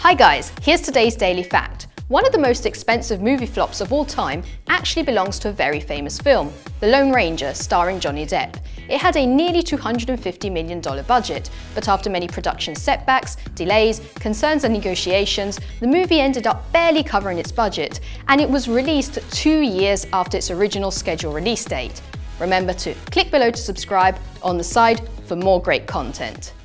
Hi guys, here's today's daily fact. One of the most expensive movie flops of all time actually belongs to a very famous film, The Lone Ranger, starring Johnny Depp. It had a nearly $250 million budget, but after many production setbacks, delays, concerns and negotiations, the movie ended up barely covering its budget, and it was released 2 years after its original scheduled release date. Remember to click below to subscribe on the side for more great content.